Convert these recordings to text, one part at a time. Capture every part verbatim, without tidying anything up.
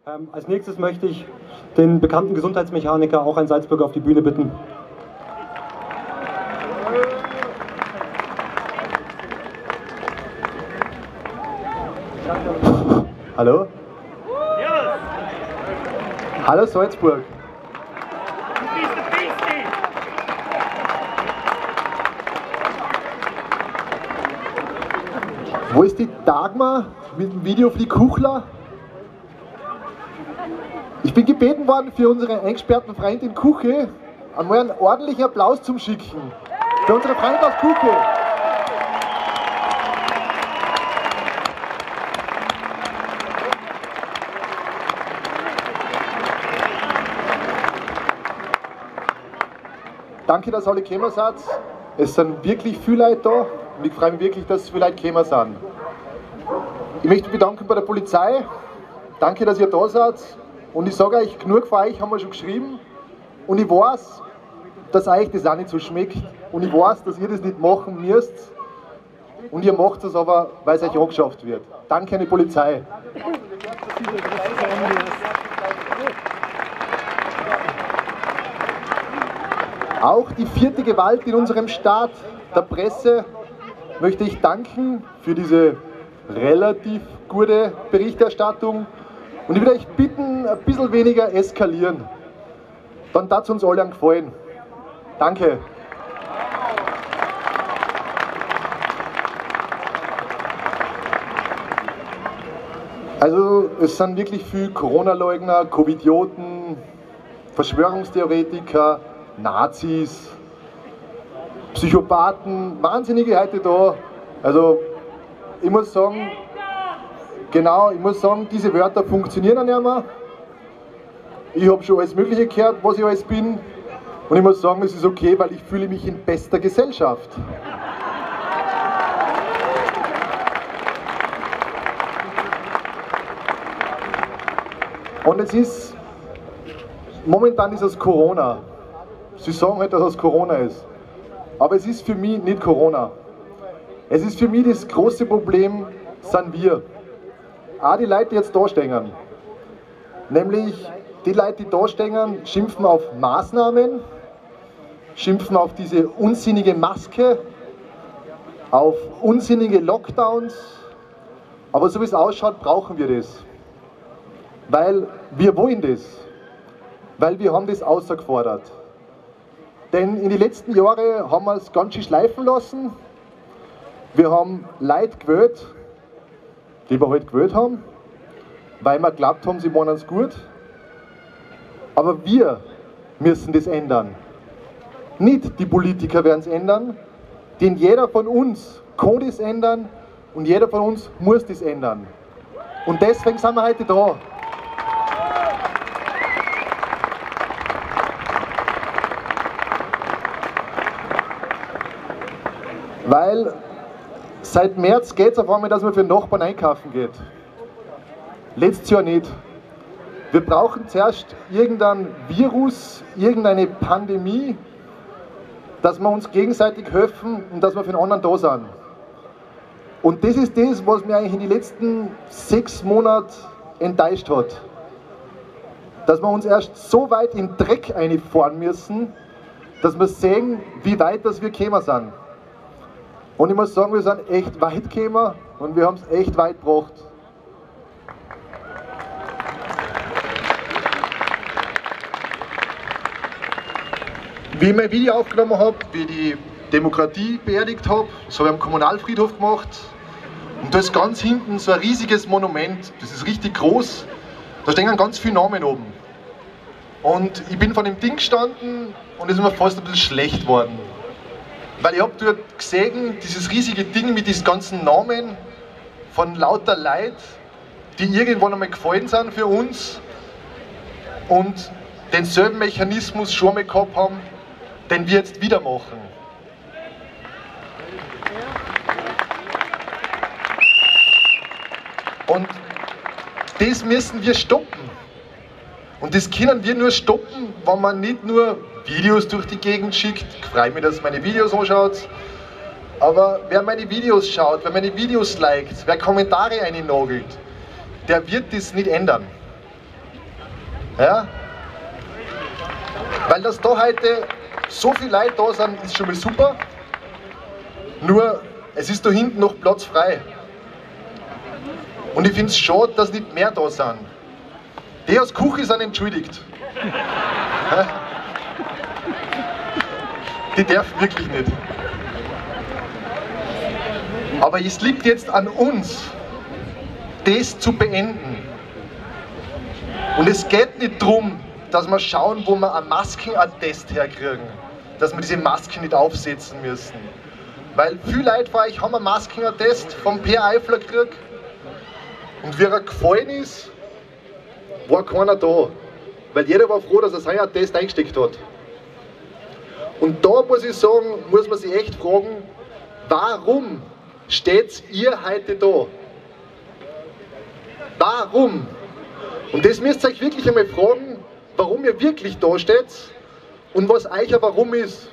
Ähm, als nächstes möchte ich den bekannten Gesundheitsmechaniker, auch ein Salzburger, auf die Bühne bitten. Hallo? Hallo Salzburg. Wo ist die Dagmar mit dem Videoflieg Kuchler? Ich bin gebeten worden, für unsere eingesperrten Freundin Kuche einmal einen ordentlichen Applaus zum Schicken. Für unsere Freundin aus Kuche. Danke, dass alle gekommen seid. Es sind wirklich viele Leute da und ich freue mich wirklich, dass so viele Leute gekommen sind. Ich möchte mich bedanken bei der Polizei. Danke, dass ihr da seid. Und ich sage euch, genug von euch haben wir schon geschrieben. Und ich weiß, dass euch das auch nicht so schmeckt. Und ich weiß, dass ihr das nicht machen müsst. Und ihr macht es aber, weil es euch angeschafft wird. Danke an die Polizei. Auch die vierte Gewalt in unserem Staat, der Presse, möchte ich danken für diese relativ gute Berichterstattung. Und ich würde euch bitten, ein bisschen weniger eskalieren. Dann tat es uns alle einen Gefallen. Danke. Also es sind wirklich viele Corona-Leugner, Covidioten, Verschwörungstheoretiker, Nazis, Psychopathen, Wahnsinnige heute da. Also ich muss sagen, genau, ich muss sagen, diese Wörter funktionieren auch nicht mehr. Ich habe schon alles Mögliche gehört, was ich alles bin. Und ich muss sagen, es ist okay, weil ich fühle mich in bester Gesellschaft. Und es ist, momentan ist es Corona. Sie sagen halt, dass es Corona ist. Aber es ist für mich nicht Corona. Es ist für mich das große Problem, sind wir. Auch die Leute, die jetzt da stehen. Nämlich die Leute, die da stehen, schimpfen auf Maßnahmen, schimpfen auf diese unsinnige Maske, auf unsinnige Lockdowns. Aber so wie es ausschaut, brauchen wir das. Weil wir wollen das. Weil wir haben das außergefordert. Denn in den letzten Jahren haben wir es ganz schön schleifen lassen. Wir haben Leute gewählt, die wir halt gewählt haben, weil wir geglaubt haben, sie meinen es gut. Aber wir müssen das ändern. Nicht die Politiker werden es ändern, denn jeder von uns kann das ändern und jeder von uns muss das ändern. Und deswegen sind wir heute da. Weil seit März geht es auf einmal, dass man für den Nachbarn einkaufen geht. Letztes Jahr nicht. Wir brauchen zuerst irgendein Virus, irgendeine Pandemie, dass wir uns gegenseitig helfen und dass wir für den anderen da sind. Und das ist das, was mir eigentlich in den letzten sechs Monaten enttäuscht hat. Dass wir uns erst so weit in den Dreck einfahren müssen, dass wir sehen, wie weit das wir gekommen sind. Und ich muss sagen, wir sind echt weit gekommen und wir haben es echt weit gebracht. Wie ich mein Video aufgenommen habe, wie ich die Demokratie beerdigt habe, das habe ich am Kommunalfriedhof gemacht. Und da ist ganz hinten so ein riesiges Monument, das ist richtig groß, da stehen ganz viele Namen oben. Und ich bin von dem Ding gestanden und es ist mir fast ein bisschen schlecht geworden. Weil ich habe dort gesehen, dieses riesige Ding mit diesen ganzen Namen von lauter Leuten, die irgendwann einmal gefallen sind für uns und denselben Mechanismus schon einmal gehabt haben, den wir jetzt wieder machen. Und das müssen wir stoppen. Und das können wir nur stoppen, wenn man nicht nur Videos durch die Gegend schickt. Ich freue mich, dass meine Videos anschaut. Aber wer meine Videos schaut, wer meine Videos liked, wer Kommentare einnagelt, der wird das nicht ändern. Ja? Weil dass da heute so viele Leute da sind, ist schon mal super. Nur, es ist da hinten noch Platz frei. Und ich finde es schade, dass nicht mehr da sind. Die aus Küche sind entschuldigt. Ja? Die dürfen wirklich nicht. Aber es liegt jetzt an uns, das zu beenden. Und es geht nicht darum, dass wir schauen, wo wir einen Maskenattest herkriegen. Dass wir diese Masken nicht aufsetzen müssen. Weil viele Leute von euch haben einen Maskenattest vom Per Eifler gekriegt. Und wie er gefallen ist, war keiner da. Weil jeder war froh, dass er seinen Attest eingesteckt hat. Und da muss ich sagen, muss man sich echt fragen, warum steht ihr heute da? Warum? Und das müsst ihr euch wirklich einmal fragen, warum ihr wirklich da steht und was euch ein Warum ist.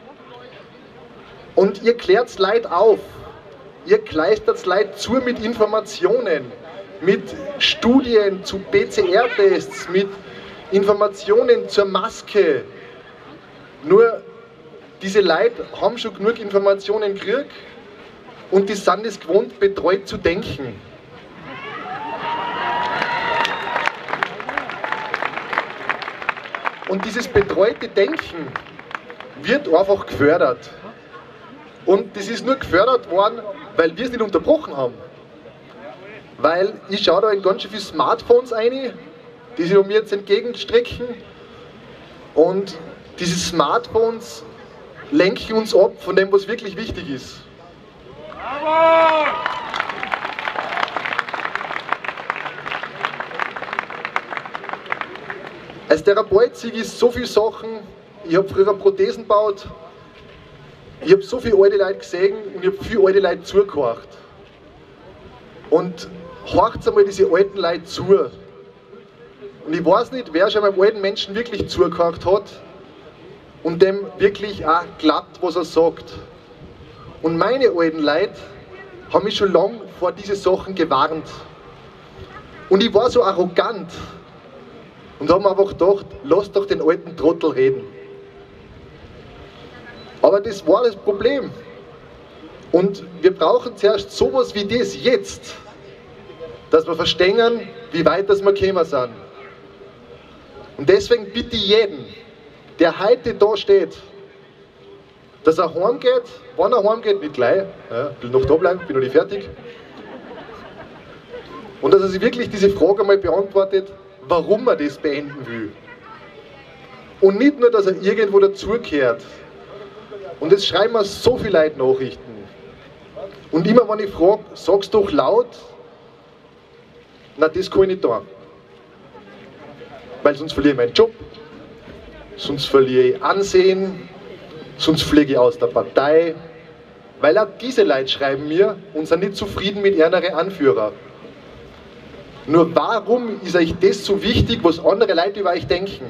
Und ihr klärt Leid auf. Ihr kleistert Leid zu mit Informationen, mit Studien zu P C R-Tests, mit Informationen zur Maske. Nur diese Leute haben schon genug Informationen gekriegt und die sind es gewohnt, betreut zu denken. Und dieses betreute Denken wird einfach gefördert. Und das ist nur gefördert worden, weil wir es nicht unterbrochen haben. Weil ich schaue da in ganz schön viele Smartphones ein, die sich um mir jetzt entgegenstrecken. Und diese Smartphones lenken uns ab von dem, was wirklich wichtig ist. Bravo! Als Therapeut sehe ich so viele Sachen. Ich habe früher Prothesen gebaut. Ich habe so viele alte Leute gesehen und ich habe viele alte Leute zugehört. Und horcht einmal diese alten Leute zu. Und ich weiß nicht, wer schon einem alten Menschen wirklich zugehört hat und dem wirklich auch glaubt, was er sagt. Und meine alten Leute haben mich schon lange vor diese Sachen gewarnt. Und ich war so arrogant und habe mir einfach gedacht, lass doch den alten Trottel reden. Aber das war das Problem. Und wir brauchen zuerst sowas wie das jetzt, dass wir verstehen, wie weit das wir gekommen sind. Und deswegen bitte ich jeden, der heute da steht, dass er heimgeht, wann er heimgeht, nicht gleich, ja, ich will noch da bleiben, bin noch nicht fertig. Und dass er sich wirklich diese Frage einmal beantwortet, warum er das beenden will. Und nicht nur, dass er irgendwo dazugehört. Und jetzt schreiben mir so viele Leute Nachrichten. Und immer wenn ich frage, sag's doch laut, na das kann ich nicht tun. Weil sonst verliere ich meinen Job, sonst verliere ich Ansehen, sonst fliege ich aus der Partei. Weil auch diese Leute schreiben mir und sind nicht zufrieden mit ihren Anführer. Nur warum ist euch das so wichtig, was andere Leute über euch denken?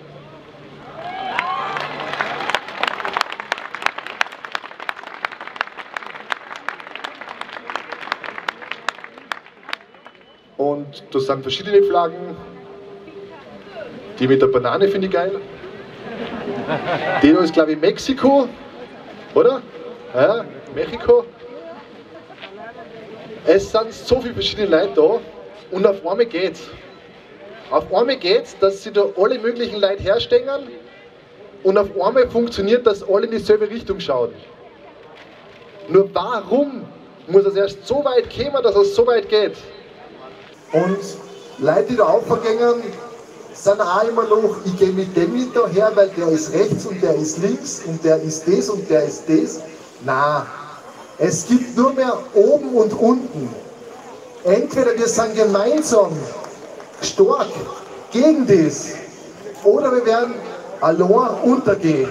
Und da sind verschiedene Flaggen. Die mit der Banane finde ich geil. Die da ist, glaube ich, Mexiko, oder? Ja, Mexiko. Es sind so viele verschiedene Leute da und auf einmal geht's. Auf einmal geht's, dass sie da alle möglichen Leute herstehen und auf einmal funktioniert, dass alle in dieselbe Richtung schauen. Nur warum muss es erst so weit kommen, dass es so weit geht? Und Leute, die da aufgehen, sind auch immer noch, ich gehe mit dem nicht daher, weil der ist rechts und der ist links und der ist das und der ist das. Nein, es gibt nur mehr oben und unten. Entweder wir sind gemeinsam stark gegen das oder wir werden allein untergehen.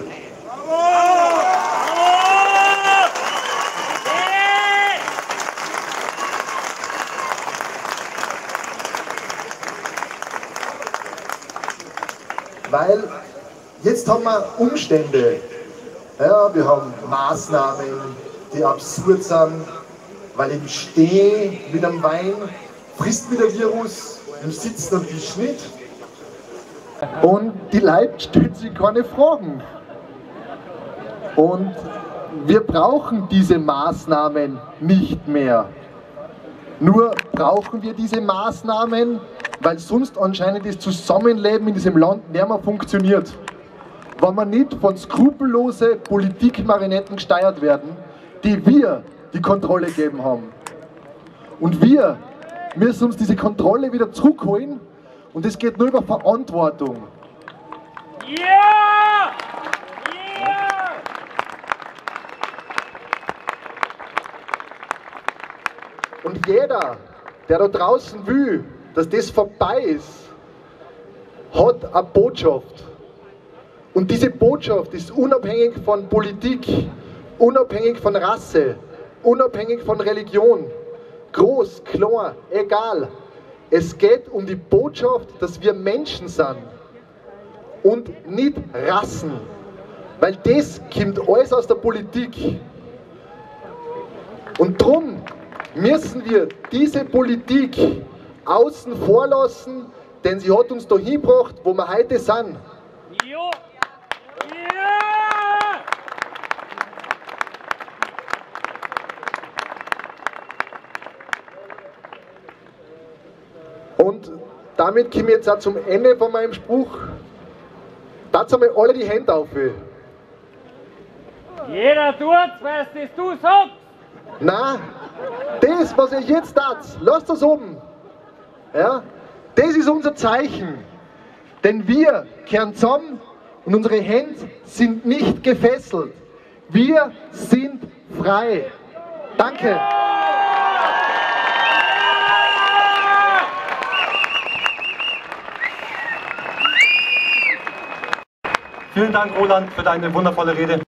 Weil jetzt haben wir Umstände, ja, wir haben Maßnahmen, die absurd sind, weil im Stehen mit einem Wein frisst mit dem Virus, im Sitzen am Tisch nicht. Und die Leute stellen sich keine Fragen. Und wir brauchen diese Maßnahmen nicht mehr. Nur brauchen wir diese Maßnahmen, weil sonst anscheinend das Zusammenleben in diesem Land nicht mehr funktioniert. Wenn wir nicht von skrupellose Politikmarionetten gesteuert werden, die wir die Kontrolle gegeben haben. Und wir müssen uns diese Kontrolle wieder zurückholen und es geht nur über Verantwortung. Ja! Ja! Und jeder, der da draußen will, dass das vorbei ist, hat eine Botschaft. Und diese Botschaft ist unabhängig von Politik, unabhängig von Rasse, unabhängig von Religion, groß, klein, egal. Es geht um die Botschaft, dass wir Menschen sind und nicht Rassen, weil das kommt alles aus der Politik. Und darum müssen wir diese Politik außen vor lassen, denn sie hat uns dahin gebracht, wo wir heute sind. Jo! Ja! Und damit komme ich jetzt auch zum Ende von meinem Spruch. Dazu einmal alle die Hände auf. Jeder tut's, was das du sagst! Nein, das, was ihr jetzt tat, lasst das oben. Ja? Das ist unser Zeichen. Denn wir kehren zusammen und unsere Hände sind nicht gefesselt. Wir sind frei. Danke. Vielen Dank, Roland, für deine wundervolle Rede.